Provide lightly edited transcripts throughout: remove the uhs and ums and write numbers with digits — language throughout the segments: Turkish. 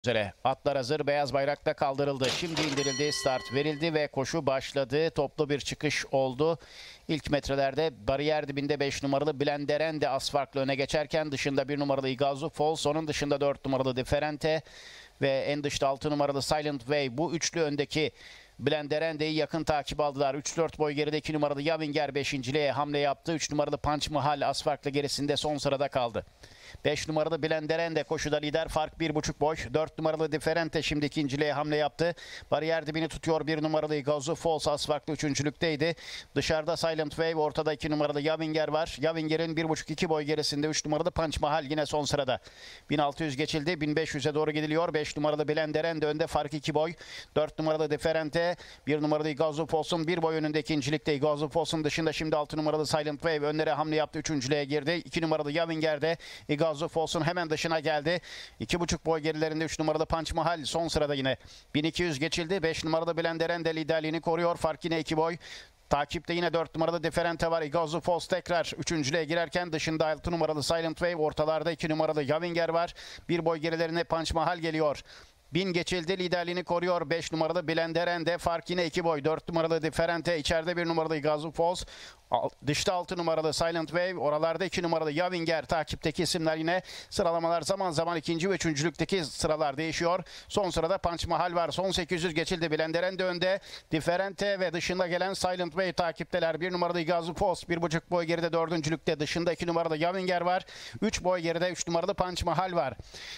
Üzere. Atlar hazır, beyaz bayrakta kaldırıldı. Şimdi indirildi, start verildi ve koşu başladı. Toplu bir çıkış oldu. İlk metrelerde bariyer dibinde 5 numaralı Blenderen de az farklı öne geçerken dışında 1 numaralı Igazu Falls, onun dışında 4 numaralı Differente ve en dışta 6 numaralı Silent Way. Bu üçlü öndeki Blenderende'yi yakın takip aldılar. 3-4 boy geride 2 numaralı Yavinger 5.liğe hamle yaptı. 3 numaralı Punch Mahal az farklı gerisinde son sırada kaldı. 5 numaralı Blenderende koşuda lider, fark 1,5 boy. 4 numaralı Differente şimdi ikinciliğe hamle yaptı. Bariyer dibini tutuyor 1 numaralı Igazu Falls az farklı üçüncülükteydi. Dışarıda Silent Wave, ortada 2 numaralı Yavinger var. Yavinger'in 1,5-2 boy gerisinde 3 numaralı Punch Mahal yine son sırada. 1600 geçildi, 1500'e doğru gidiliyor. 5 numaralı Blenderende önde, fark 2 boy. 4 numaralı Differente, 1 numaralı Igazu Falls'un 1 boy önünde ikincilikte. Igazu Falls'un dışında şimdi 6 numaralı Silent Wave önlere hamle yaptı, üçüncülüğe girdi. 2 numaralı Yavinger de Igazu Falls'un hemen dışına geldi. 2,5 boy gerilerinde 3 numaralı Punch Mahal son sırada yine. 1200 geçildi. 5 numaralı Blenderen de liderliğini koruyor. Fark yine 2 boy. Takipte yine 4 numaralı Differente var. Igazu Falls tekrar üçüncülüğe girerken dışında 6 numaralı Silent Wave. Ortalarda 2 numaralı Yavinger var. 1 boy gerilerine Punch Mahal geliyor. 1000 geçildi, liderliğini koruyor 5 numaralı Blenderende, fark yine 2 boy. 4 numaralı Differente, içeride 1 numaralı Igazu Falls, dışta 6 numaralı Silent Wave, oralarda 2 numaralı Yavinger. Takipteki isimler yine, sıralamalar zaman zaman ikinci ve üçüncülükteki sıralar değişiyor. Son sırada Punch Mahal var. Son 800 geçildi, Blenderende önde, Differente ve dışında gelen Silent Wave takipteler. 1 numaralı Igazu Falls 1,5 boy geride dördüncülükte, dışında 2 numaralı Yavinger var. 3 boy geride 3 numaralı Punch Mahal var.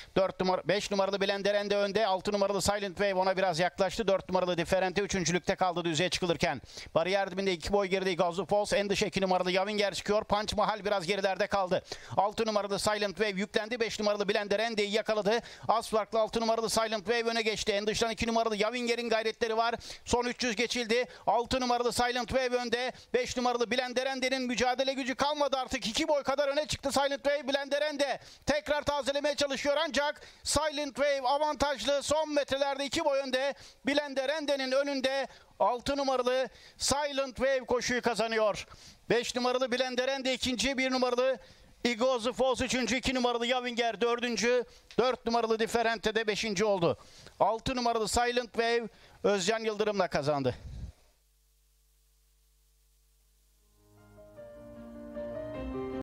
5 numaralı Blenderende önde, 6 numaralı Silent Wave ona biraz yaklaştı. 4 numaralı Differente üçüncülükte kaldı düzeye çıkılırken. Bariyer dibinde 2 boy geride Igazu Falls, en dışa 2 numaralı Yavinger çıkıyor. Punch Mahal biraz gerilerde kaldı. 6 numaralı Silent Wave yüklendi. 5 numaralı Blenderende'yi yakaladı. Az farklı 6 numaralı Silent Wave öne geçti. En dıştan 2 numaralı Yavinger'in gayretleri var. Son 300 geçildi. 6 numaralı Silent Wave önde. 5 numaralı Blenderende'nin mücadele gücü kalmadı artık. 2 boy kadar öne çıktı Silent Wave. Blenderende tekrar tazelemeye çalışıyor ancak Silent Wave avantajlı. Son metrelerde 2 boy önde. Blenderende'nin önünde 6 numaralı Silent Wave koşuyu kazanıyor. 5 numaralı Blenderende ikinci, 1 numaralı Igazu Falls üçüncü, 2 numaralı Yavinger dördüncü, 4 numaralı Differente de beşinci oldu. 6 numaralı Silent Wave Özcan Yıldırım'la kazandı.